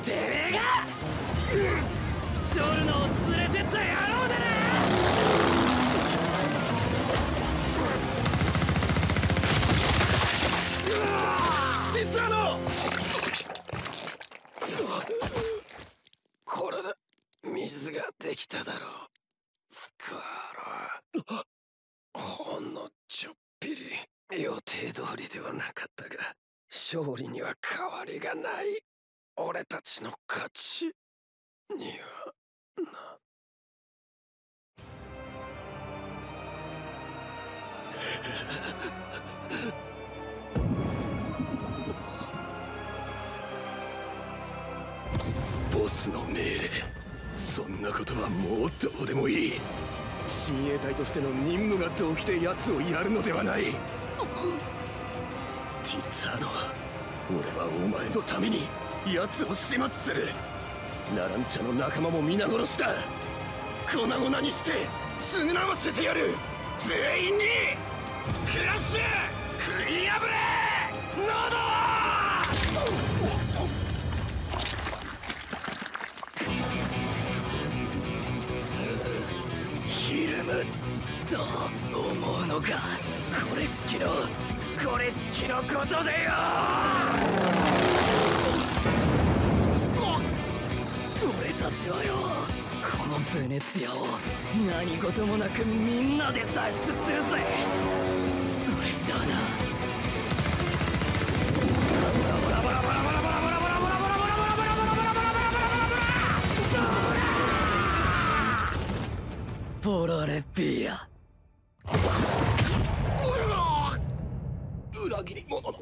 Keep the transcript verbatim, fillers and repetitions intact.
てめえがジョルノを連れてった野郎だな。 ティツァノ、これで水ができただろう。スカーラ、ほんのちょっぴり予定通りではなかったが、勝利には変わりがない。俺たちの勝ちにはな。ボスの命令、そんなことはもうどうでもいい。親衛隊としての任務が動機で奴をやるのではない。ティッツァーノ、俺はお前のために奴を始末する。ナランチャの仲間も皆殺しだ。粉々にして償わせてやる。全員にクラッシュ食い破れノドひるむと思うのか。これ好きのこれ好きのことでよ。俺たちはよ、このベネツィアを何事もなくみんなで脱出するぜ。それじゃあな。ポラレピア、裏切り者の